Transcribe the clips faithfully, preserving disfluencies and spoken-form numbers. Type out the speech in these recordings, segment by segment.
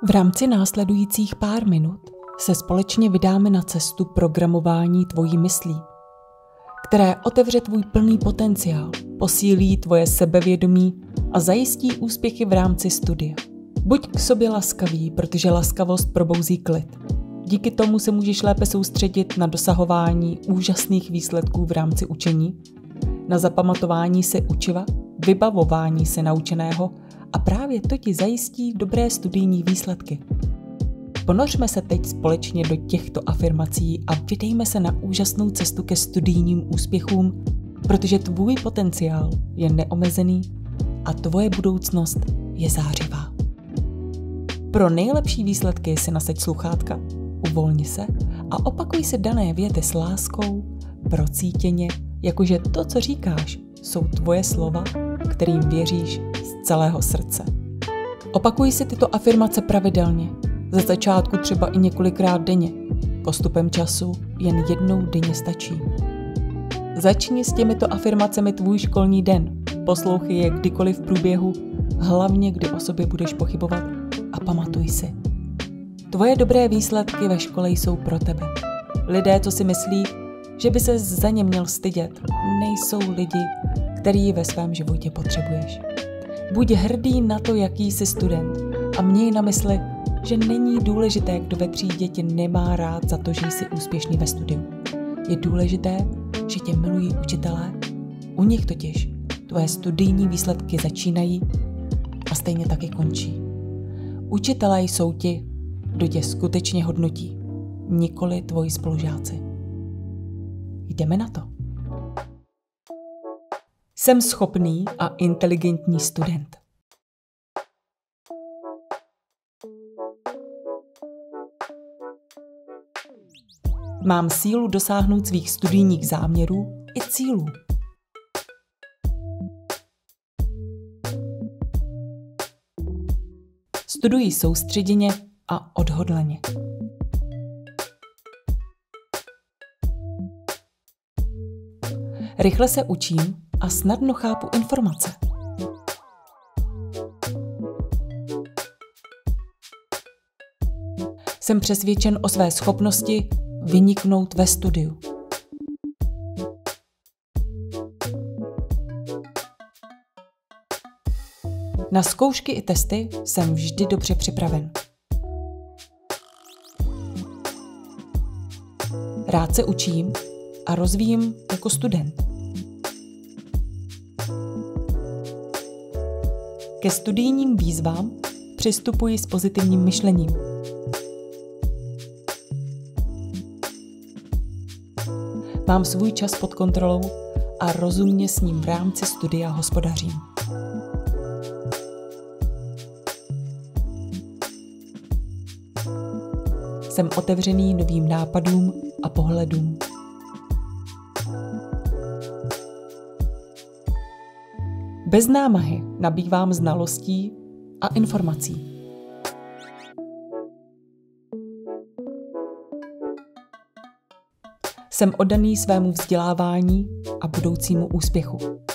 V rámci následujících pár minut se společně vydáme na cestu programování tvojí myslí, které otevře tvůj plný potenciál, posílí tvoje sebevědomí a zajistí úspěchy v rámci studia. Buď k sobě laskavý, protože laskavost probouzí klid. Díky tomu se můžeš lépe soustředit na dosahování úžasných výsledků v rámci učení, na zapamatování se učiva, vybavování se naučeného a právě to ti zajistí dobré studijní výsledky. Ponořme se teď společně do těchto afirmací a vydejme se na úžasnou cestu ke studijním úspěchům, protože tvůj potenciál je neomezený a tvoje budoucnost je zářivá. Pro nejlepší výsledky si nasaď sluchátka, uvolni se a opakuj si dané věty s láskou, procítěně, jakože to, co říkáš, jsou tvoje slova, kterým věříš z celého srdce. Opakuj si tyto afirmace pravidelně, ze začátku třeba i několikrát denně, postupem času jen jednou denně stačí. Začni s těmito afirmacemi tvůj školní den, poslouchej je kdykoliv v průběhu, hlavně kdy o sobě budeš pochybovat a pamatuj si. Tvoje dobré výsledky ve škole jsou pro tebe. Lidé, co si myslí, že by se za ně měl stydět, nejsou lidi, který ve svém životě potřebuješ. Buď hrdý na to, jaký jsi student a měj na mysli, že není důležité, kdo ve třídě tě nemá rád za to, že jsi úspěšný ve studiu. Je důležité, že tě milují učitelé, u nich totiž tvoje studijní výsledky začínají a stejně taky končí. Učitelé jsou ti, kdo tě skutečně hodnotí, nikoli tvoji spolužáci. Jdeme na to. Jsem schopný a inteligentní student. Mám sílu dosáhnout svých studijních záměrů i cílů. Studuji soustředěně a odhodlaně. Rychle se učím a snadno chápu informace. Jsem přesvědčen o své schopnosti vyniknout ve studiu. Na zkoušky i testy jsem vždy dobře připraven. Rád se učím a rozvíjím jako student. Ke studijním výzvám přistupuji s pozitivním myšlením. Mám svůj čas pod kontrolou a rozumně s ním v rámci studia hospodařím. Jsem otevřený novým nápadům a pohledům. Bez námahy nabývám znalostí a informací. Jsem oddaný svému vzdělávání a budoucímu úspěchu.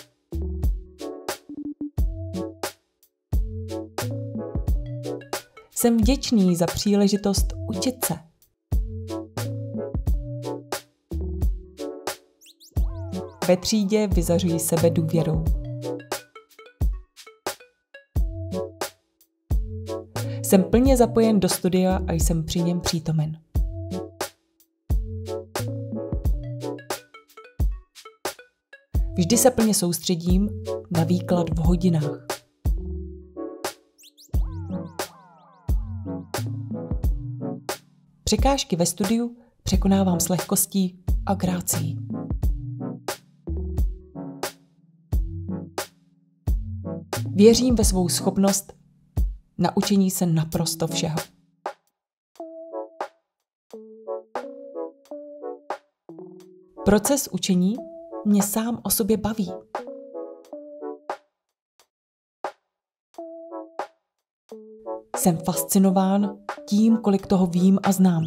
Jsem vděčný za příležitost učit se. Ve třídě vyzařuji sebe důvěrou. Jsem plně zapojen do studia a jsem při něm přítomen. Vždy se plně soustředím na výklad v hodinách. Překážky ve studiu překonávám s lehkostí a grácií. Věřím ve svou schopnost naučení se naprosto všeho. Proces učení mě sám o sobě baví. Jsem fascinován tím, kolik toho vím a znám.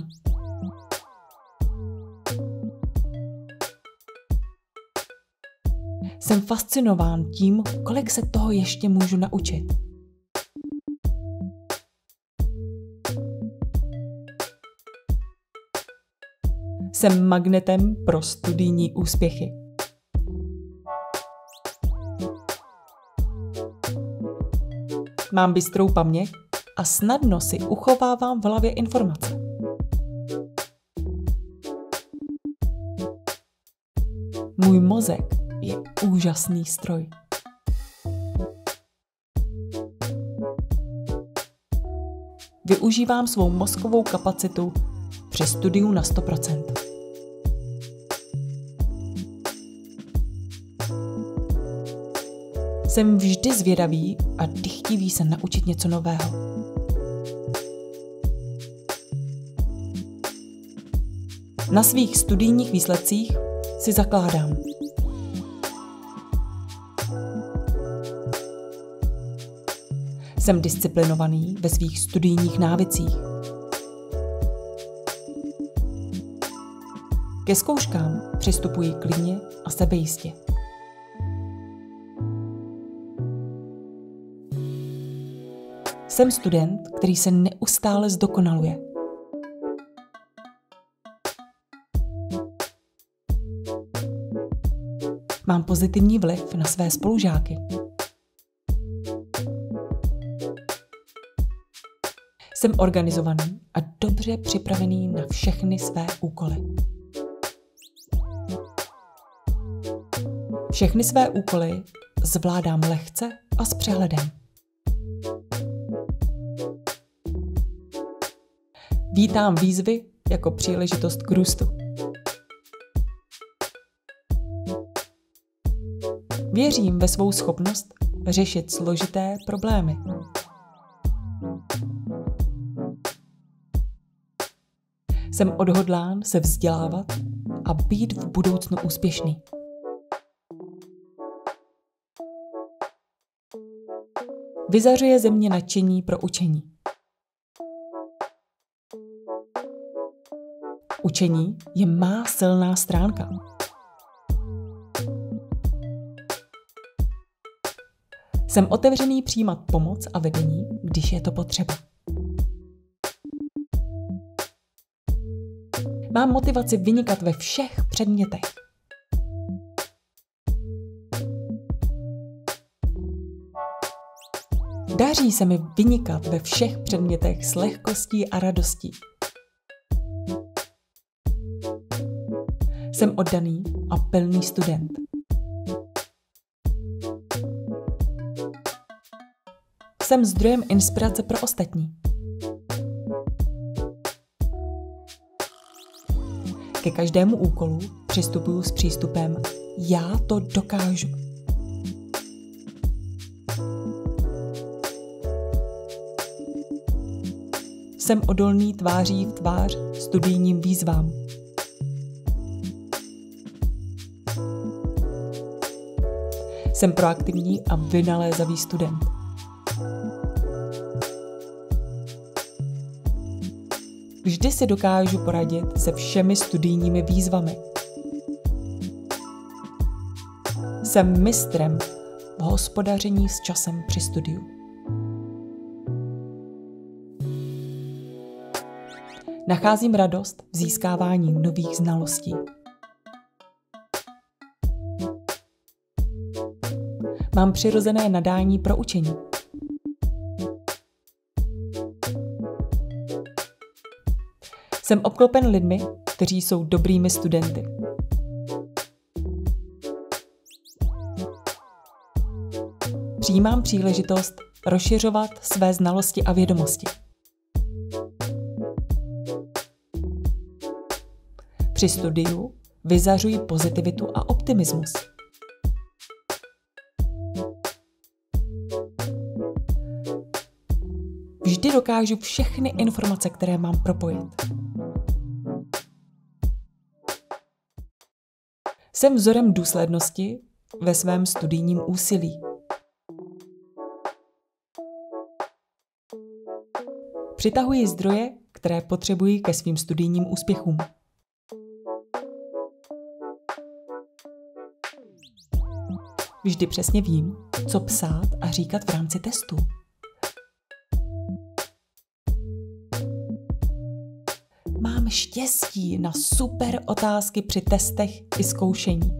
Jsem fascinován tím, kolik se toho ještě můžu naučit. Jsem magnetem pro studijní úspěchy. Mám bystrou paměť a snadno si uchovávám v hlavě informace. Můj mozek je úžasný stroj. Využívám svou mozkovou kapacitu při studiu na sto procent. Jsem vždy zvědavý a dychtivý se naučit něco nového. Na svých studijních výsledcích si zakládám. Jsem disciplinovaný ve svých studijních návycích. Ke zkouškám přistupuji klidně a sebejistě. Jsem student, který se neustále zdokonaluje. Mám pozitivní vliv na své spolužáky. Jsem organizovaný a dobře připravený na všechny své úkoly. Všechny své úkoly zvládám lehce a s přehledem. Vítám výzvy jako příležitost k růstu. Věřím ve svou schopnost řešit složité problémy. Jsem odhodlán se vzdělávat a být v budoucnu úspěšný. Vyzařuje ze mě nadšení pro učení. Učení je má silná stránka. Jsem otevřený přijímat pomoc a vedení, když je to potřeba. Mám motivaci vynikat ve všech předmětech. Daří se mi vynikat ve všech předmětech s lehkostí a radostí. Jsem oddaný a pilný student. Jsem zdrojem inspirace pro ostatní. Ke každému úkolu přistupuji s přístupem já to dokážu. Jsem odolný tváří v tvář studijním výzvám. Jsem proaktivní a vynalézavý student. Vždy si dokážu poradit se všemi studijními výzvami. Jsem mistrem v hospodaření s časem při studiu. Nacházím radost v získávání nových znalostí. Mám přirozené nadání pro učení. Jsem obklopen lidmi, kteří jsou dobrými studenty. Přijímám příležitost rozšiřovat své znalosti a vědomosti. Při studiu vyzařuji pozitivitu a optimismus. Vždy dokážu všechny informace, které mám, propojit. Jsem vzorem důslednosti ve svém studijním úsilí. Přitahuji zdroje, které potřebuji ke svým studijním úspěchům. Vždy přesně vím, co psát a říkat v rámci testů. Mám Mám štěstí na super otázky při testech i zkoušení.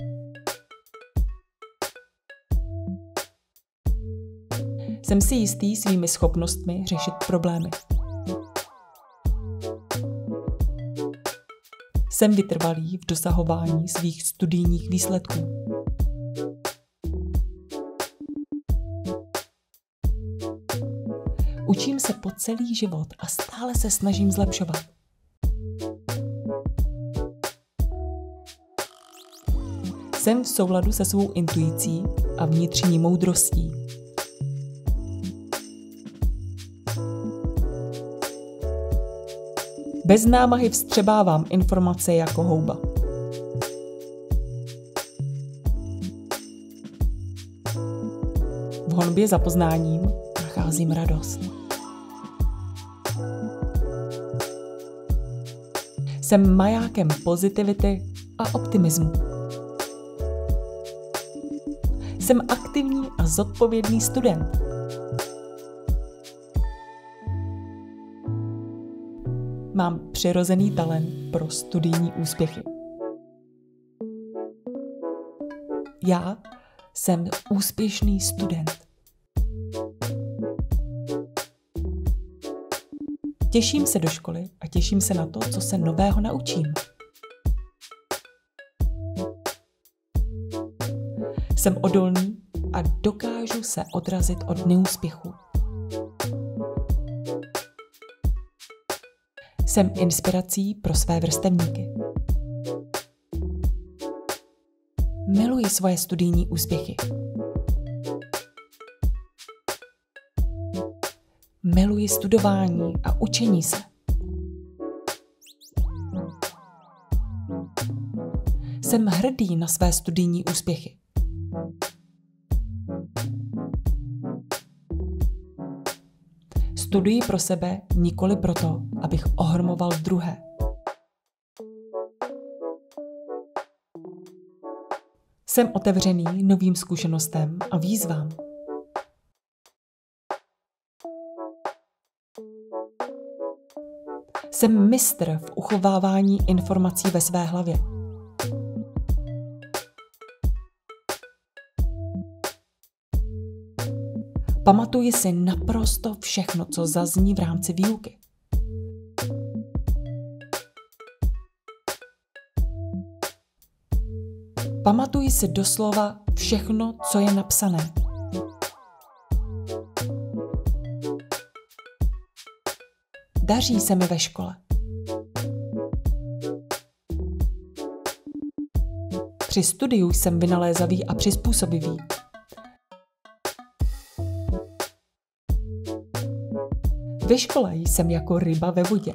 Jsem si jistý svými schopnostmi řešit problémy. Jsem vytrvalý v dosahování svých studijních výsledků. Učím se po celý život a stále se snažím zlepšovat. Jsem v souladu se svou intuicí a vnitřní moudrostí. Bez námahy vstřebávám informace jako houba. V honbě za poznáním nacházím radost. Jsem majákem pozitivity a optimismu. Jsem aktivní a zodpovědný student. Mám přirozený talent pro studijní úspěchy. Já jsem úspěšný student. Těším se do školy a těším se na to, co se nového naučím. Jsem odolný a dokážu se odrazit od neúspěchu. Jsem inspirací pro své vrstevníky. Miluji svoje studijní úspěchy. Miluji studování a učení se. Jsem hrdý na své studijní úspěchy. Studuji pro sebe, nikoli proto, abych ohromoval druhé. Jsem otevřený novým zkušenostem a výzvám. Jsem mistr v uchovávání informací ve své hlavě. Pamatuji si naprosto všechno, co zazní v rámci výuky. Pamatuji si doslova všechno, co je napsané. Daří se mi ve škole. Při studiu jsem vynalézavý a přizpůsobivý. Ve škole jsem jako ryba ve vodě.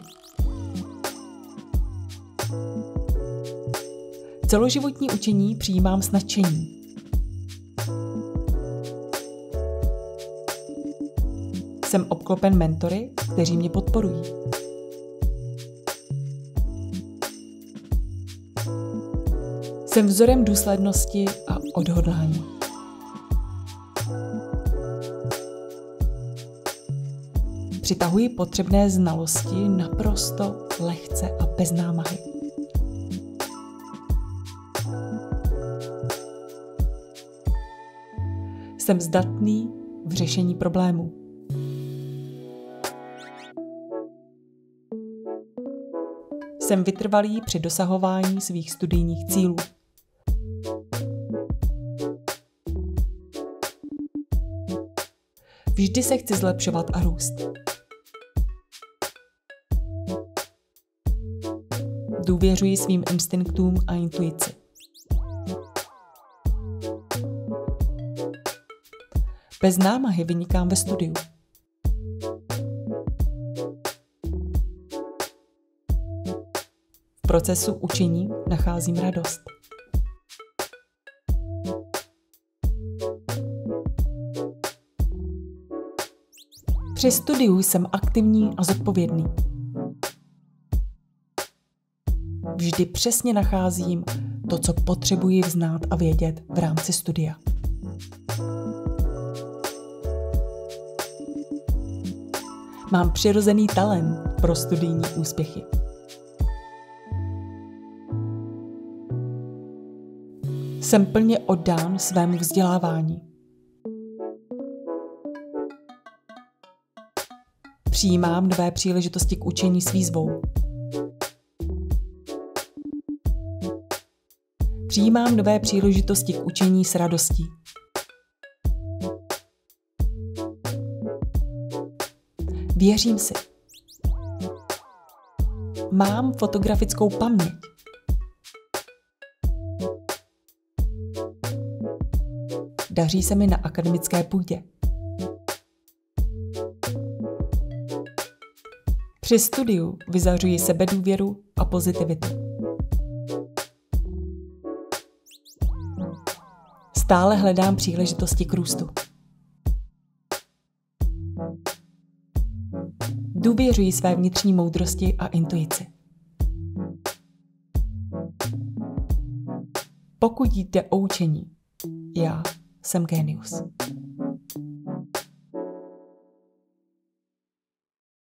Celoživotní učení přijímám s nadšením. Jsem obklopen mentory, kteří mě podporují. Jsem vzorem důslednosti a odhodlání. Přitahuji potřebné znalosti naprosto lehce a bez námahy. Jsem zdatný v řešení problémů. Jsem vytrvalý při dosahování svých studijních cílů. Vždy se chci zlepšovat a růst. Důvěřuji svým instinktům a intuici. Bez námahy vynikám ve studiu. V procesu učení nacházím radost. Při studiu jsem aktivní a zodpovědný. Vždy přesně nacházím to, co potřebuji znát a vědět v rámci studia. Mám přirozený talent pro studijní úspěchy. Jsem plně oddán svému vzdělávání. Přijímám nové příležitosti k učení s výzvou. Přijímám nové příležitosti k učení s radostí. Věřím si. Mám fotografickou paměť. Daří se mi na akademické půdě. Při studiu vyzařuji sebedůvěru a pozitivitu. Stále hledám příležitosti k růstu. Důvěřuji své vnitřní moudrosti a intuici. Pokud jde o učení, já jsem génius.